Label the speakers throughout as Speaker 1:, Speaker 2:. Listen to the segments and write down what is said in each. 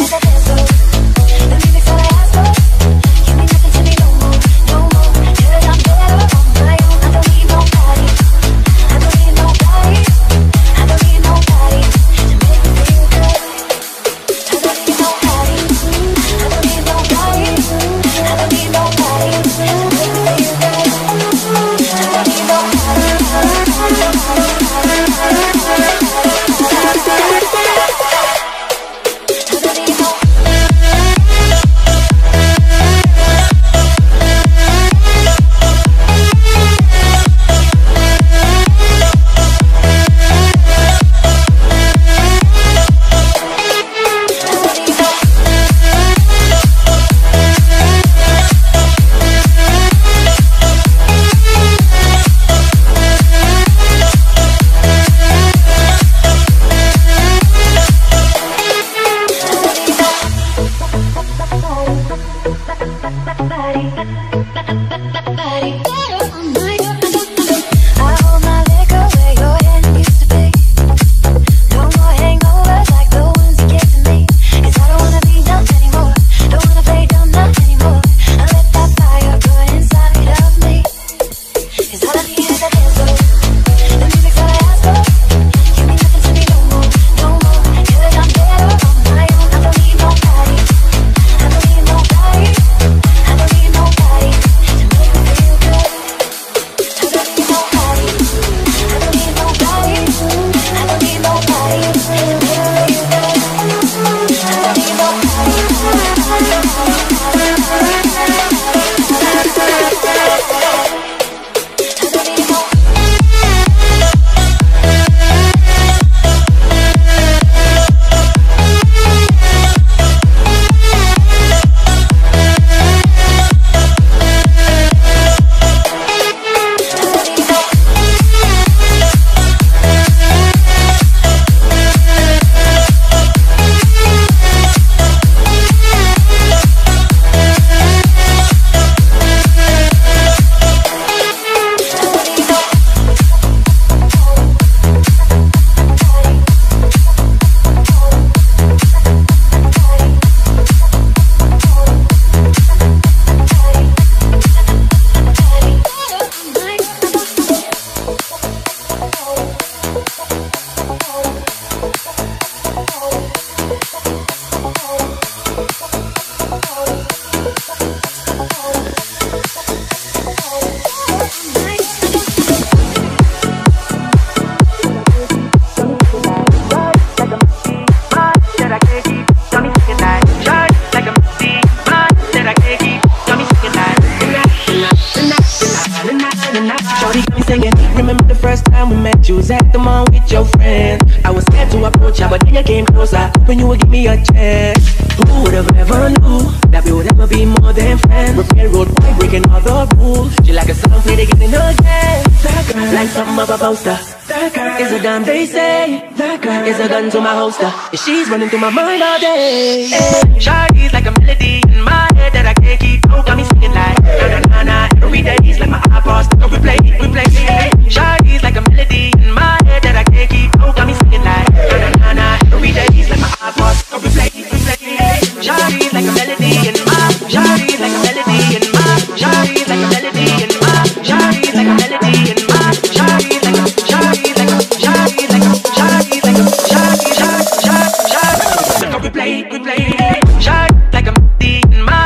Speaker 1: You was at the mall with your friend. I was scared to approach her, but then you came closer, hoping you would give me a chance. Who would have ever knew that we would ever be more than friends? We're playing road boy, breaking all the rules. She like a song, play again and again. That girl, like something of a poster. That girl is a gun, they say. That girl is a gun to my holster. And she's running through my mind all day. Hey, Shawty's like a melody in my head that I can't keep out. Got me singing like na na na. Every day it's like my iPod stuck on replay, replay. Hey, Shawty's like a melody in my head that I can't keep out. Got me singing like na na na. Every day it's like my iPod stuck on replay, replay. Hey, Shawty's like a melody in my. Shawty's like a melody in my. Shawty's like a melody in my. Shawty's like a melody in my. Shawty's like a. Shawty's like a. Shawty's like a. Shawty's like a. Shawty, shawty, shawty, shawty. Stuck on replay, replay. Shawty like a melody in my.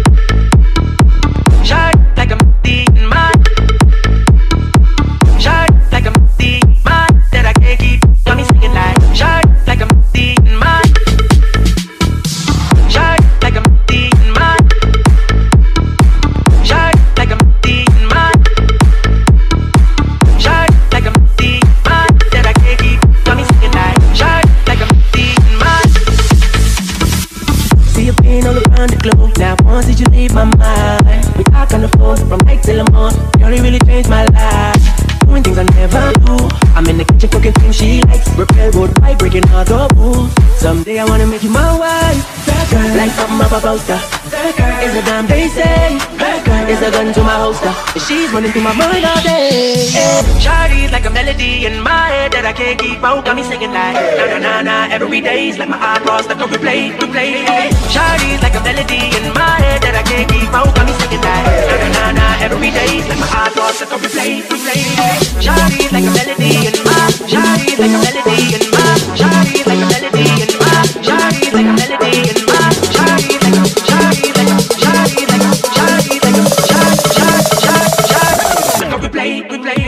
Speaker 1: Shawty like a melody in my. Shawty like a melody in my. That I can't keep. Got me singing like. Shawty like a melody in my. Shawty like a melody in my. Shawty like a melody in my. Shawty like a melody in my. That I can't keep. Got me singing like. Shawty like a melody in my. See you being all around the globe. Now once did you leave my mind? We talk on the phone from night till the morning. Girl, you really changed my life. Doing things I never do. I'm in the kitchen cooking things she likes. Repair road by breaking all the rules. Someday I wanna make you my wife. That girl, like something of a poster. That girl is a damn they say. That girl is is a gun to my holster, and she's running through my mind all day. Shawty's like a melody in my head that I can't keep out. Got me singing like na na na na every day's like my eyeballs like a replay. Shawty's like a melody in my head that I can't keep out. Got me singing like na na na na every day's like my eyeballs like a replay. Shawty's like a melody in my. Shawty's like a melody in my. Shawty's like a melody in my. Shawty's like a melody in my. Shawty's like a. Shawty's like a. Shawty's like a. Shawty's like a. Shawty's like a replay.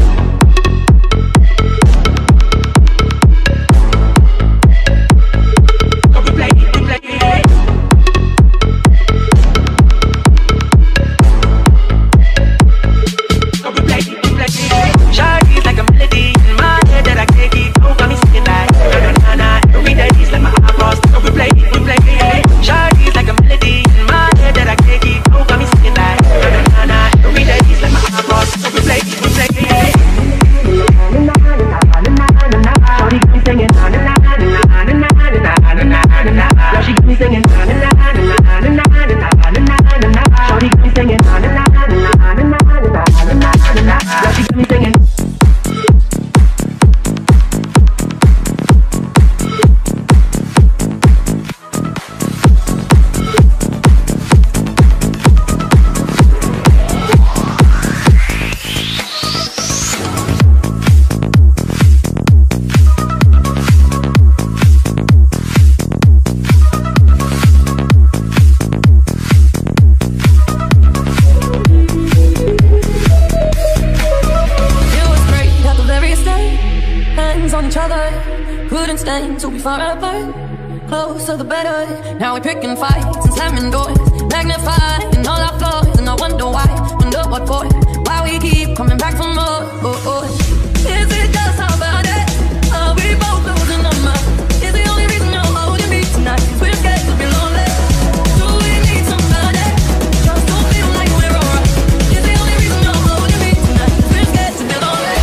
Speaker 2: Closer the better. Now we're picking fights and slamming doors, magnifying all our flaws, and I wonder why, wonder what for, why we keep coming back for more. Is it just how bad it? Are we both losing our mind? Is the only reason you're holding me tonight? 'Cause we're scared to be lonely. Do we need somebody just to feel like we're alright? Is the only reason you're holding me tonight? 'Cause we're scared to be lonely.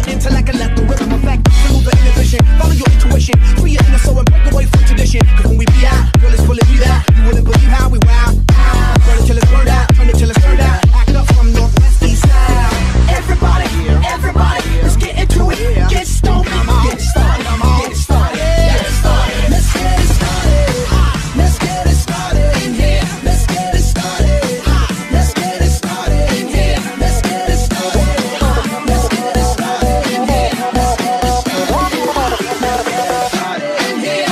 Speaker 3: intellect and let the rhythm affect. To lose the inhibition, follow your intuition, free your inner soul and break away from tradition. Cause when we be out, girl, it's fully be that. You wouldn't believe how we wow. Burn it till it's burned out, turn it till it's turned out. Act up from Northwest East Side. Everybody, let's get into it. Get stoned, get it started, get it started, get it started. Let's get it started. Let's get it started in here. Let's get it started. Let's get it started in here. Let's get it started. Let's get it started in here. Let's get it started in here.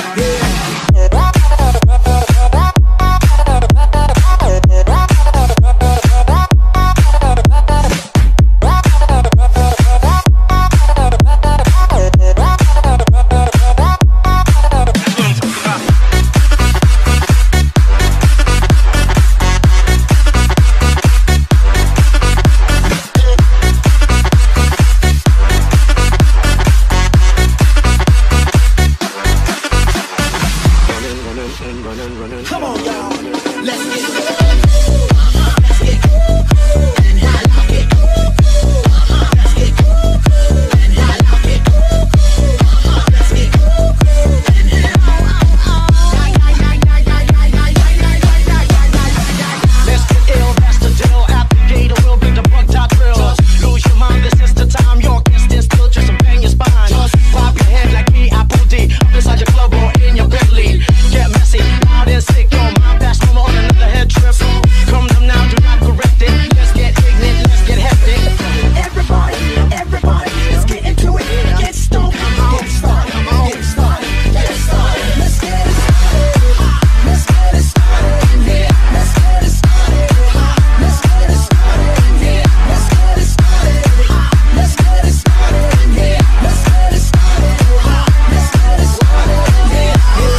Speaker 3: Come on, y'all. Let's get it. Let's get cool and I like it. Let's get cool and I like it. Let's get cool and let's get ill, that's the deal. At the gate, we'll bring the bug top drills. Lose your mind, this is the time. Your distance still just a bang your spine. Just pop your head like me, Apple D. Up inside your club or in your Bentley. Get messy, loud and sick. Your mind fast, no more on another head trip. Come them now, do not correct it. Let's get ignorant, let's get hectic. Everybody, let's get into it. Get stoned, get started, get started, get started. Let's get it started. Let's get it started in here. Let's get it started. Let's get it started in here. Let's get it started. Let's get it started in here. Let's get it started. Let's get it started in here.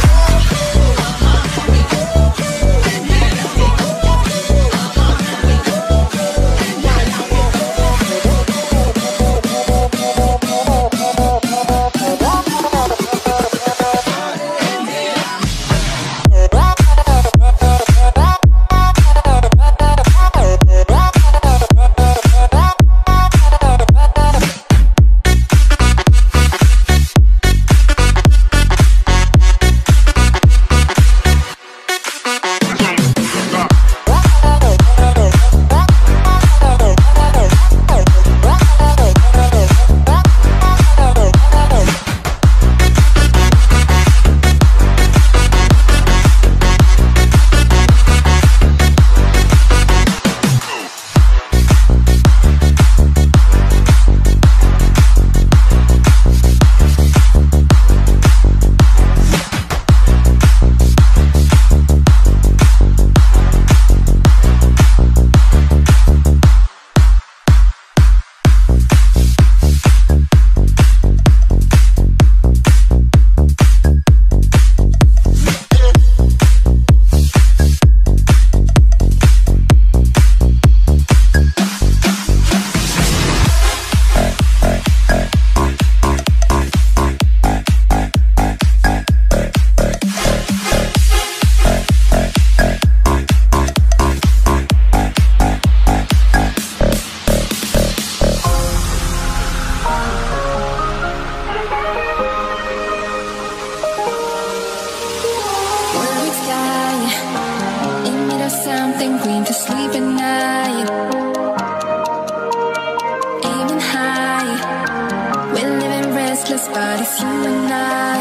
Speaker 3: Something green to sleep at night. Aiming high, we're living restless, but it's you and I.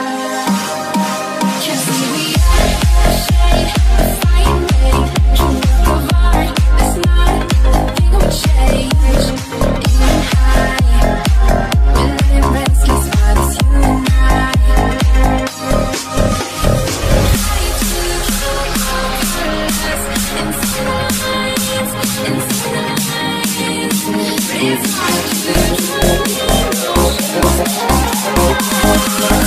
Speaker 3: Can't see the shade, the fire made. Can look of art, there's not a thing of change. Aiming high, we're living restless, but it's you and I. It's hard to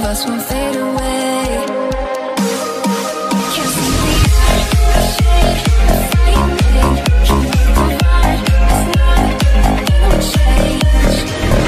Speaker 2: us won't fade away. Can't see the shade, the frightening. Can we go on? It's not gonna change.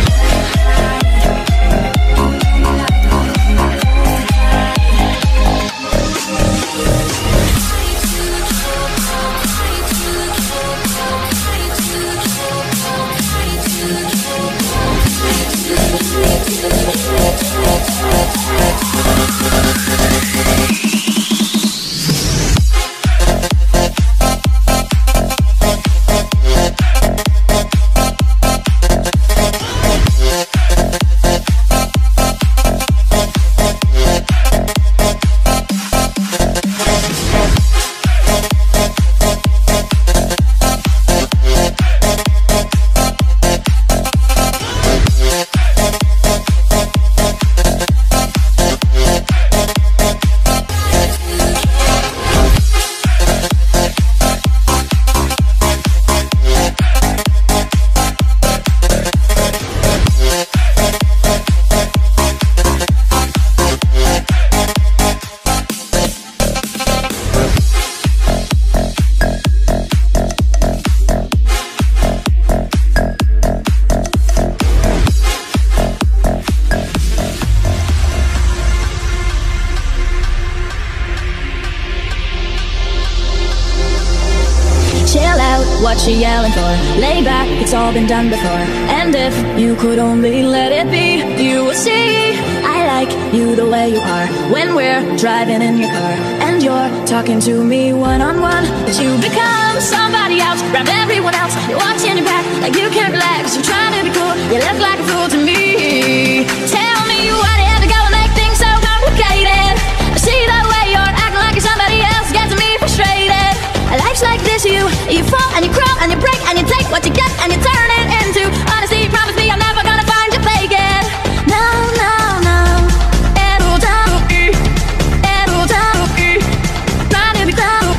Speaker 4: What you yelling for? Lay back, it's all been done before. And if you could only let it be, you would see I like you the way you are. When we're driving in your car and you're talking to me one-on-one, but you become somebody else, around everyone else. You're watching your back like you can't relax. You're trying to be cool, you look like a fool to me. Tell me why do you have to go and make things so complicated? I see the way you're acting like you're somebody else gets me frustrated. Life's like this, you fall and you crawl and you break and you take what you get and you turn it into honesty. Promise me I'm never gonna find you fake it. No, no, no. It'll die. It'll die. Trying to be clown.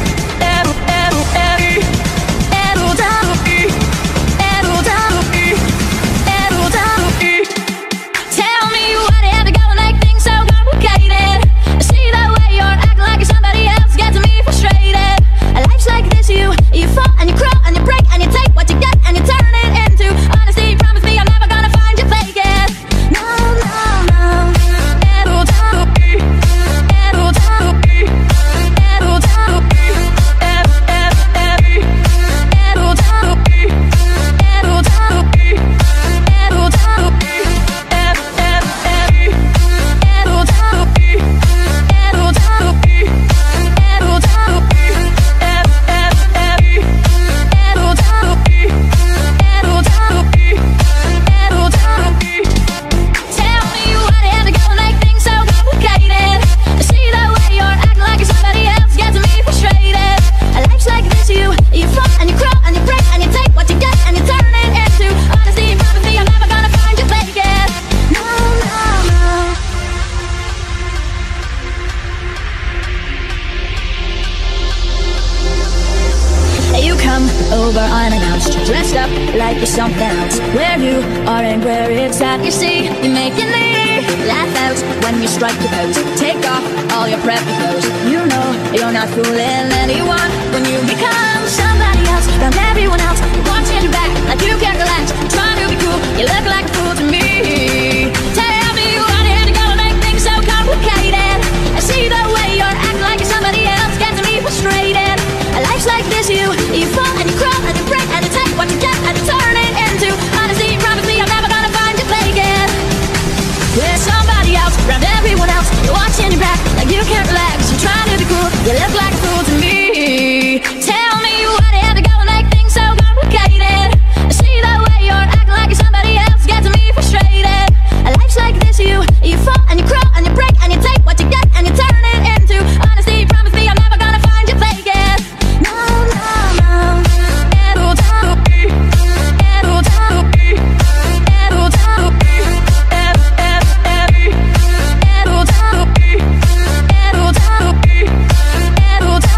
Speaker 4: It'll die. It'll die. It'll die. Tell me why do you have to go and make things so complicated? I see the way you're acting like you're somebody else gets me frustrated. Life's like this, you fall and you crawl and you break and you take what you get and you turn it into honesty. Promise me I'm never gonna find you fake it. No, no, no. It'll die. It'll die. It'll die. It'll die. It'll die. It'll die. It'll die. Over unannounced, dressed up like you're something else. Where you are and where it's at, you see, you make your knee laugh out when you strike your pose. Take off all your preppy clothes. You know you're not fooling anyone when you become somebody else, around everyone else. Watching your back like you can't relax. Trying to be cool, you look like a fool to me. Tell me why do you have to go and make things so complicated? I see the way you're acting like you're somebody else gets me frustrated. Life's like this, you fall and you crawl and you break and you take what you get and you turn it into honesty. Promise me I'm never gonna find you fake it. There's somebody else, around everyone else. You're watching your back like you can't relax. You're trying to be cool, you look like a fool to me. Tell me why do you have to go and make things so complicated? I see the way you're acting like you're somebody else gets me frustrated. Life's like this, you fall and you crawl and you break and you take what you get and you turn it into honesty. Promise me I'm never gonna find you fake it. No, no, no. It'll die. It'll die. It'll die. It'll die. It'll die.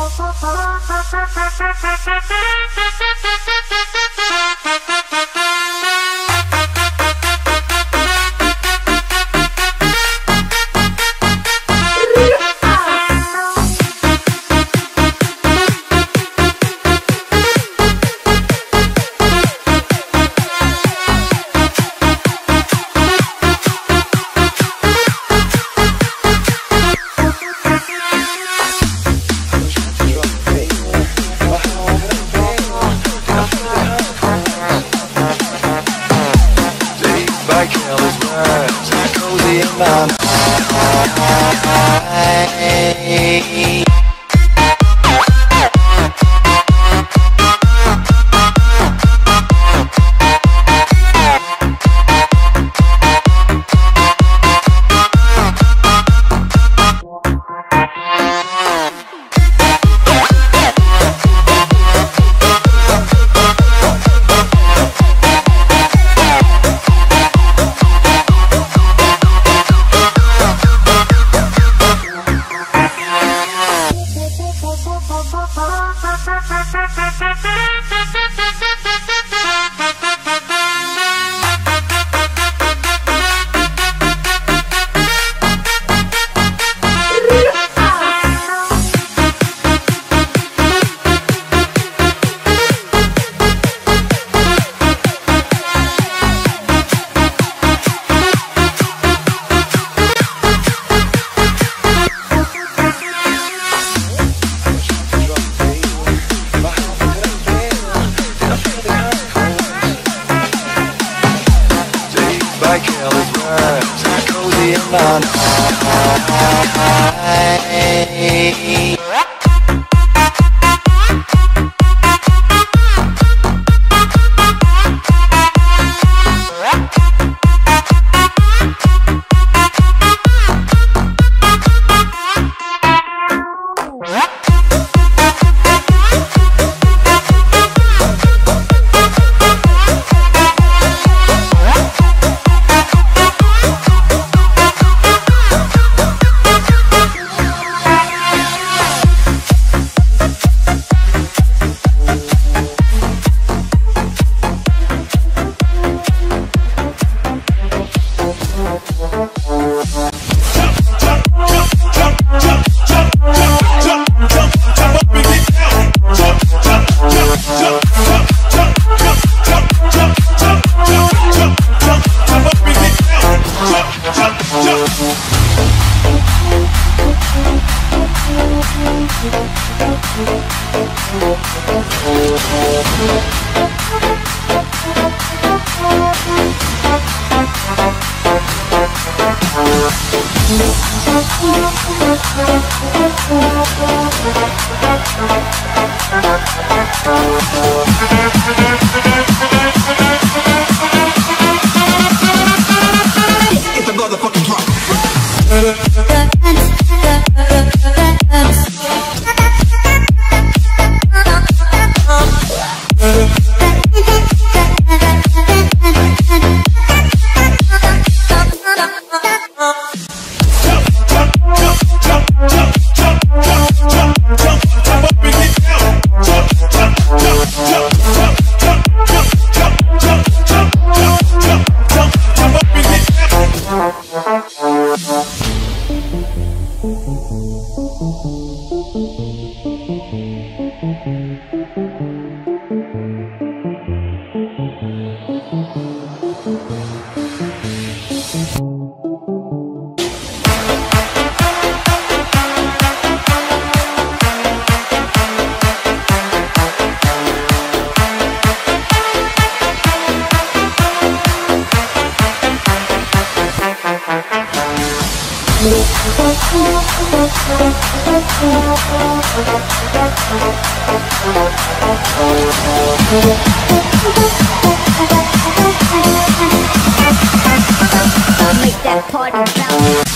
Speaker 4: Make that party bounce.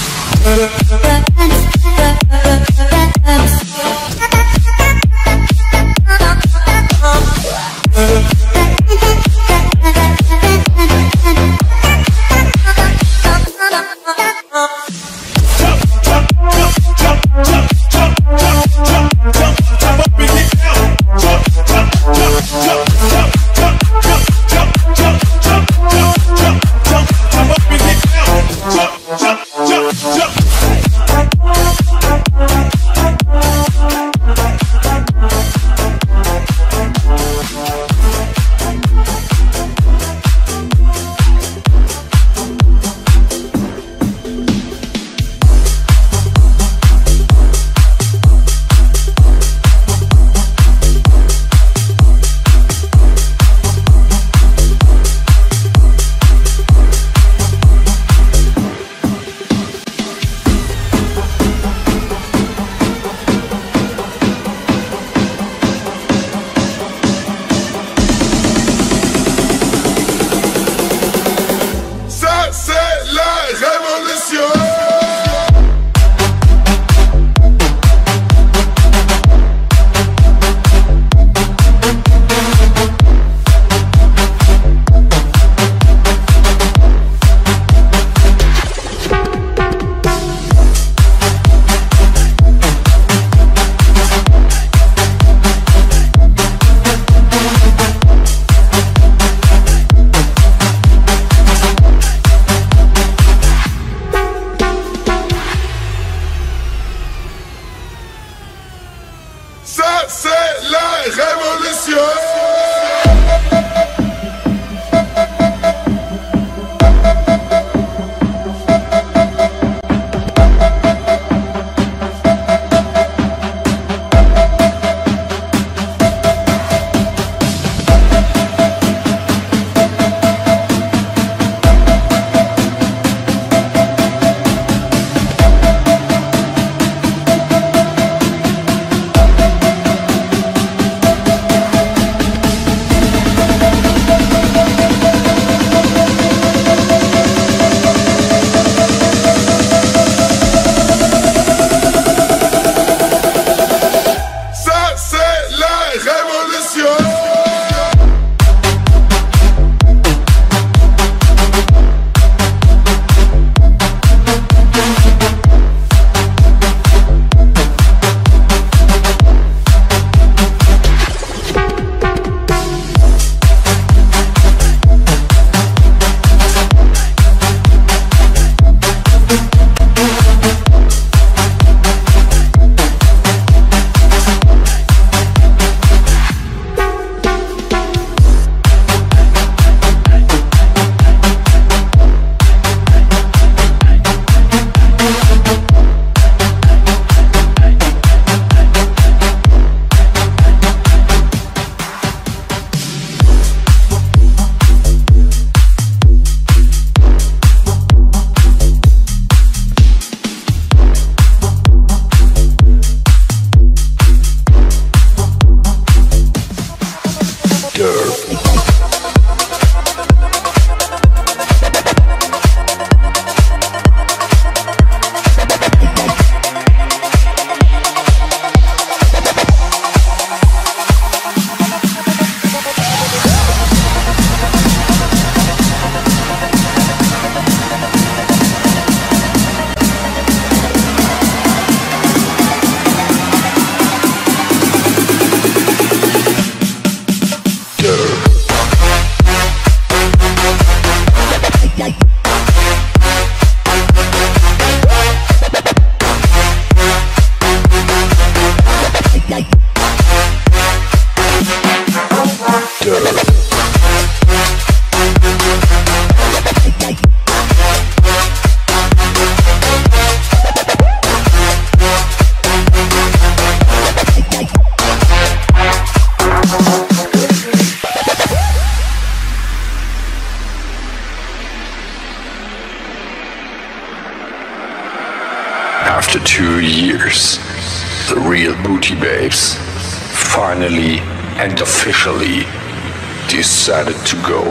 Speaker 5: Jump, révolution.
Speaker 6: After 2 years, the real Booty Babes finally and officially decided to go.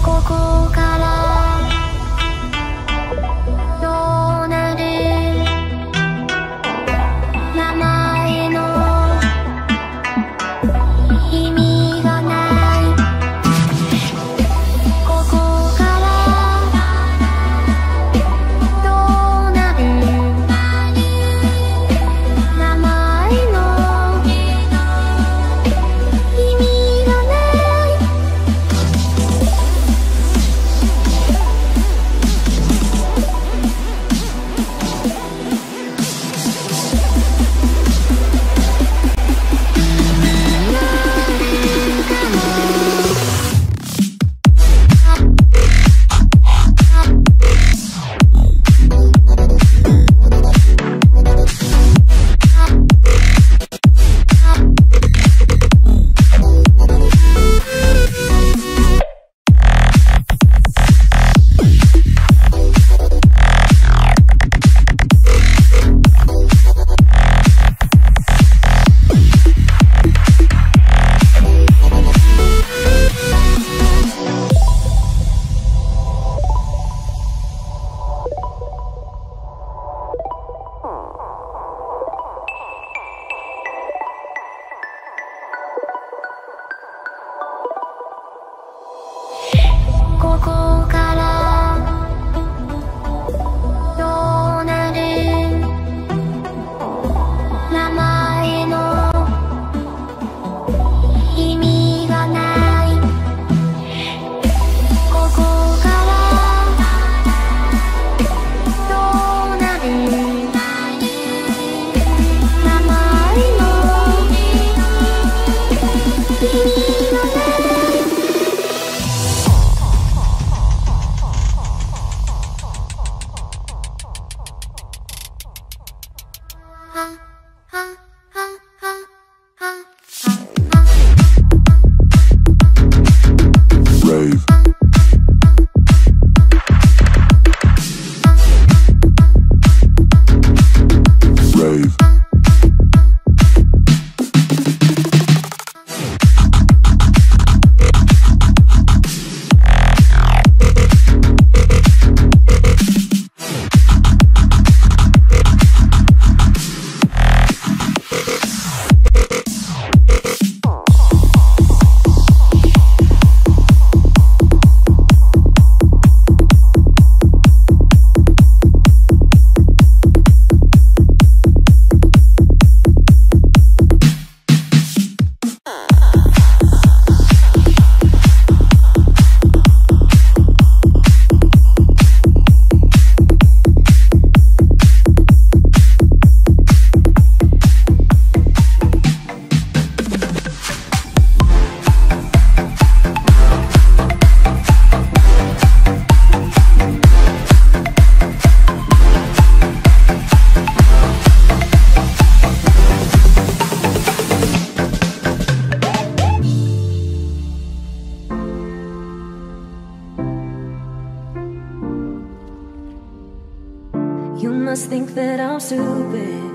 Speaker 5: You must think that I'm stupid.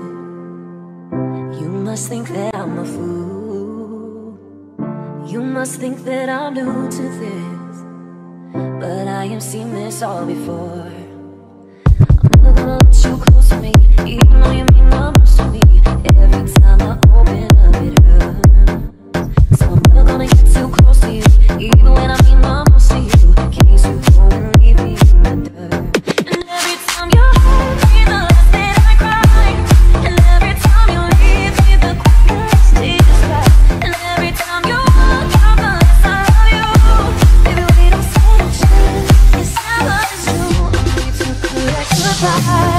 Speaker 5: You must think that I'm a fool. You must think that I'm new to this, but I have seen this all before. I'm never gonna let you close to me, even though you mean the most to me. Every time I open up it hurts. So I'm never gonna get too close to you, even when I mean the most to you, in case you go and leave me in the dirt. And every time you hold me, the less that I cry. And every time you leave me, the quickest tears dry. And every time you walk out, the less I love you. Baby, we don't stand a chance. Yes, I love you. I need to correct goodbye.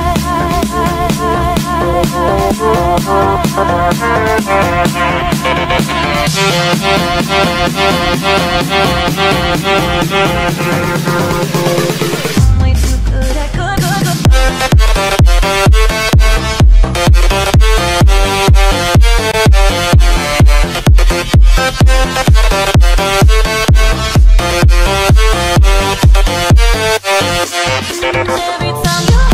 Speaker 5: Way too good at good. Every time you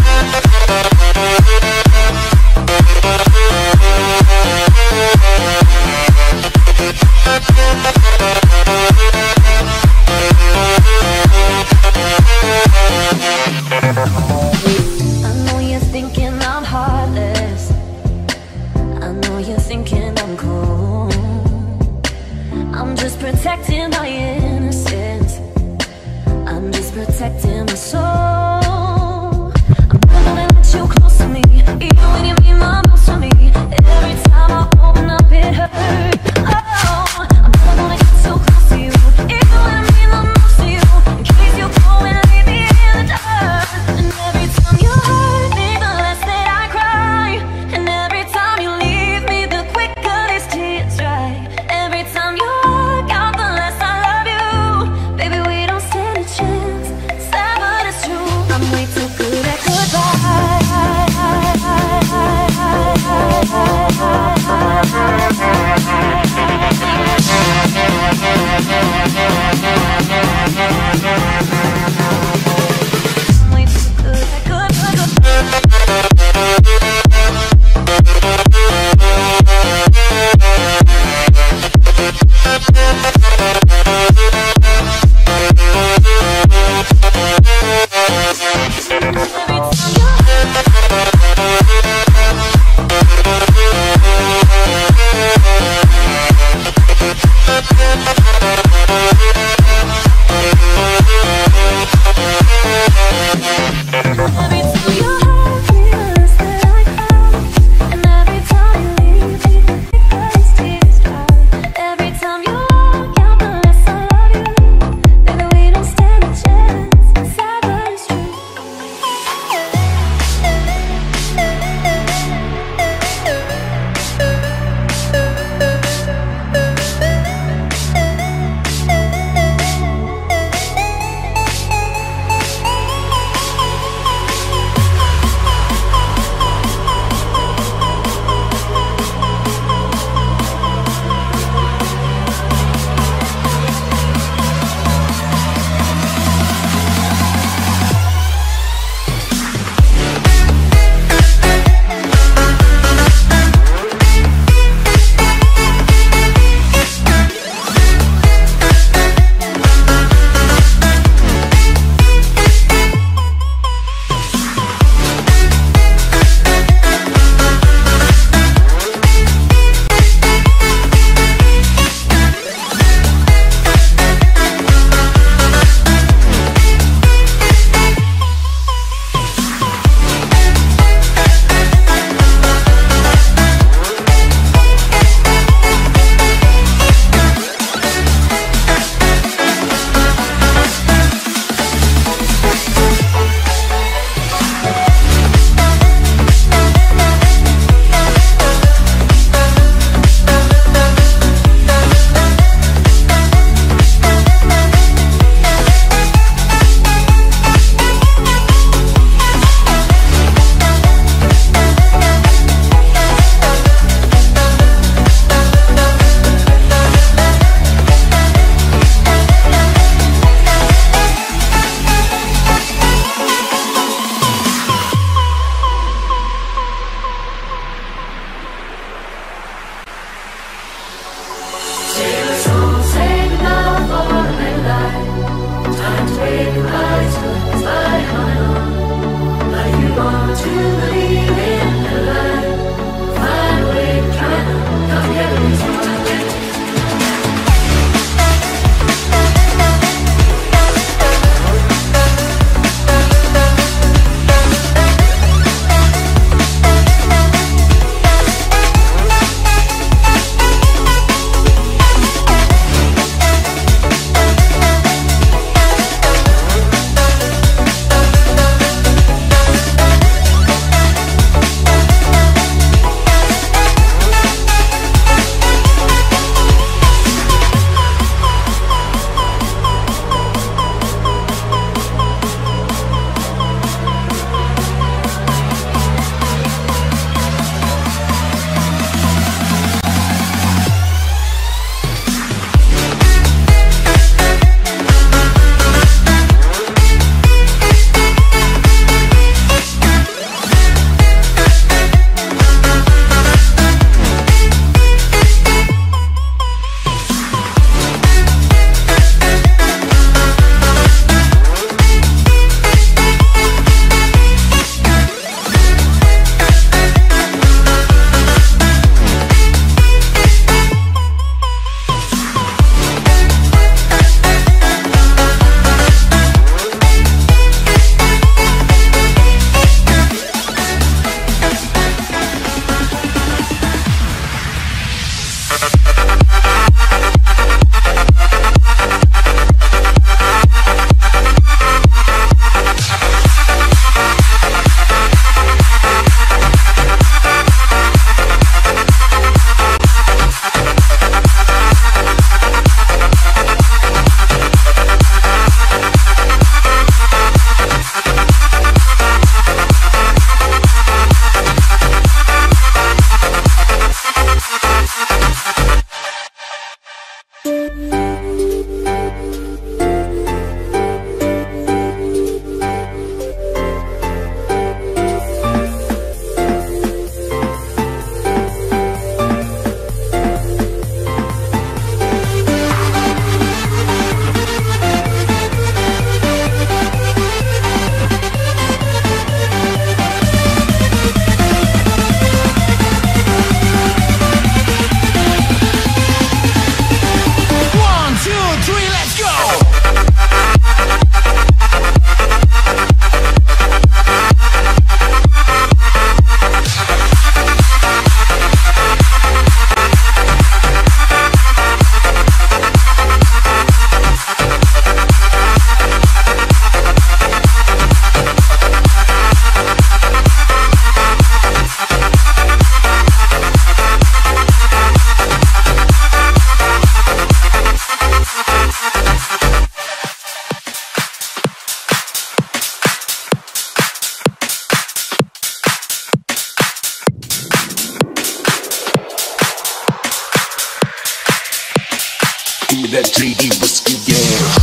Speaker 7: that JD whiskey, yeah.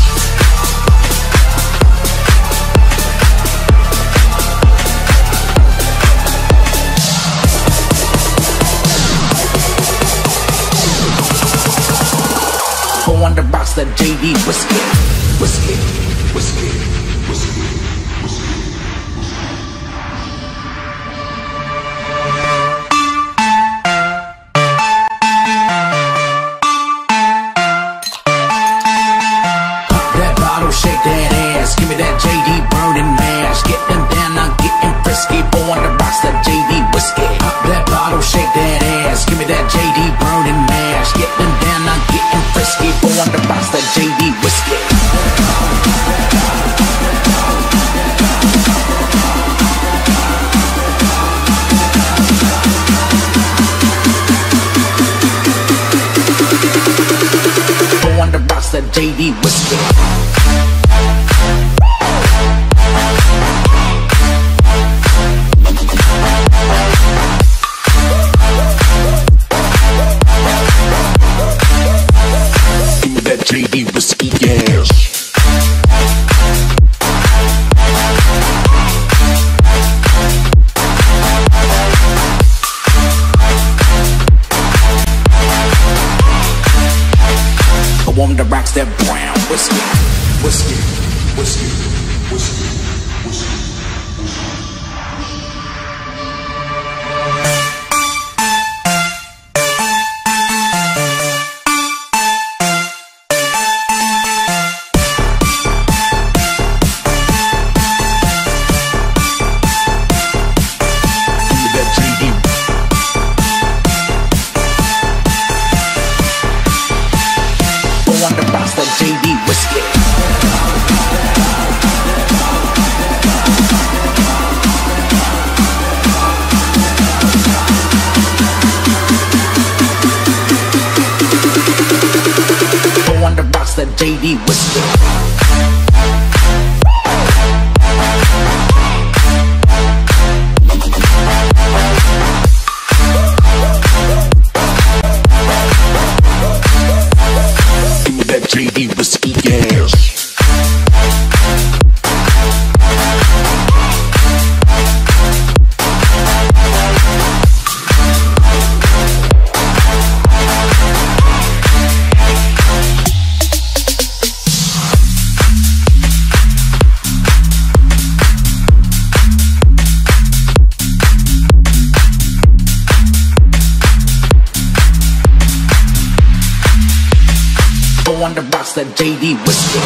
Speaker 7: On the box that JD whiskey, whiskey, whiskey, whiskey, whiskey. Pop that bottle, shake that ass, give me that JD burning mash. Getting down, I'm getting frisky. On the box that JD whiskey. Pop that bottle, shake that ass, give me that JD burning mash. Getting down, I'm getting frisky. On the box that JD whiskey. On the box that JD whiskey. JD whiskey, yeah. I want the rocks that brown whiskey. JD Whiskey. Give me that JD Whiskey, yeah. On the rocks, that JD Whiskey.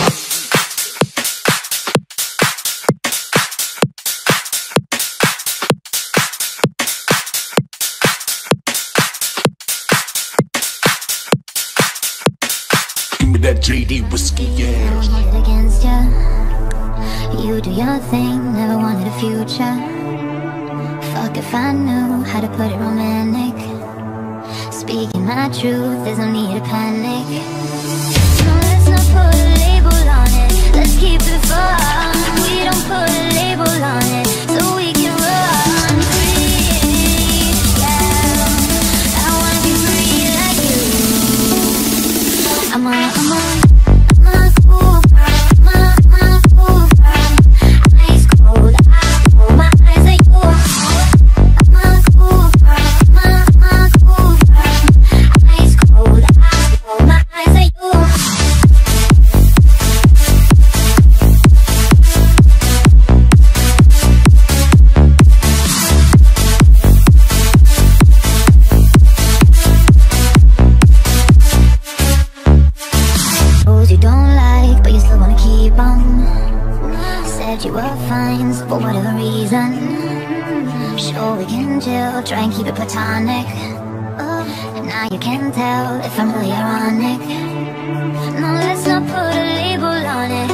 Speaker 7: Give me that JD Whiskey, yeah.
Speaker 8: I won't hold it against ya. You do your thing, never wanted a future. Fuck if I knew how to put it romantic. Speaking my truth, there's no need to panic. No, let's not put a label on it. Let's keep it fun. We don't put a label on it, so we can run free. Yeah, I wanna be free like you. I'm a cool girl, I'm a cool girl. Ice cold, I hold my eyes at you. I'm a cool girl, I'm a cool girl. Ice cold, I hold my eyes at you. You don't like, but you still wanna keep on. Said you were fine for whatever reason. Sure, we can chill, try and keep it platonic. And now you can tell if I'm really ironic. No, let's not put a label on it.